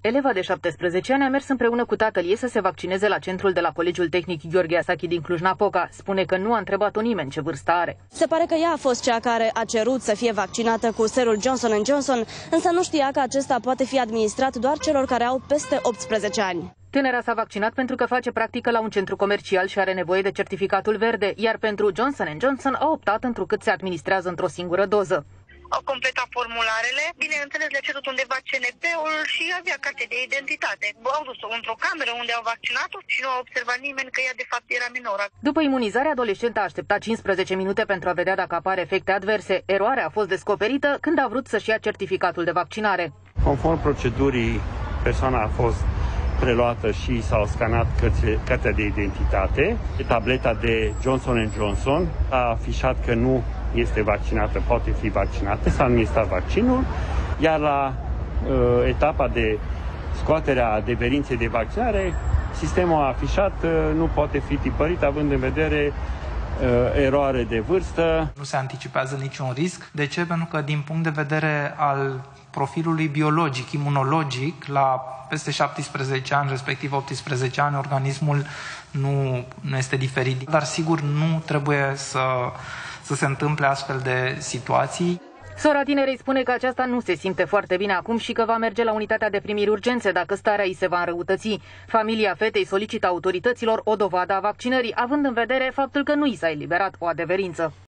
Eleva de 17 ani a mers împreună cu tatăl ei să se vaccineze la centrul de la Colegiul Tehnic Gheorghe Asachi din Cluj-Napoca. Spune că nu a întrebat-o nimeni ce vârstă are. Se pare că ea a fost cea care a cerut să fie vaccinată cu serul Johnson & Johnson, însă nu știa că acesta poate fi administrat doar celor care au peste 18 ani. Tânăra s-a vaccinat pentru că face practică la un centru comercial și are nevoie de certificatul verde, iar pentru Johnson & Johnson a optat întrucât se administrează într-o singură doză. Au completat formularele, bineînțeles le-a cerut undeva CNP-ul și avea carte de identitate. Au dus-o într-o cameră unde au vaccinat-o și nu a observat nimeni că ea de fapt era minoră. După imunizare, adolescenta a așteptat 15 minute pentru a vedea dacă apar efecte adverse. Eroarea a fost descoperită când a vrut să-și ia certificatul de vaccinare. Conform procedurii, persoana a fost preluată și s-au scanat cartea de identitate. Tableta de Johnson & Johnson a afișat că nu este vaccinată, poate fi vaccinată, s-a administrat vaccinul, iar la etapa de scoaterea adeverinței de vaccinare, sistemul a afișat nu poate fi tipărit având în vedere eroare de vârstă. Nu se anticipează niciun risc. De ce? Pentru că din punct de vedere al profilului biologic, imunologic, la peste 17 ani, respectiv 18 ani, organismul nu este diferit. Dar sigur nu trebuie să se întâmple astfel de situații. Sora tinerei spune că aceasta nu se simte foarte bine acum și că va merge la unitatea de primiri urgențe dacă starea ei se va înrăutăți. Familia fetei solicită autorităților o dovadă a vaccinării, având în vedere faptul că nu i s-a eliberat o adeverință.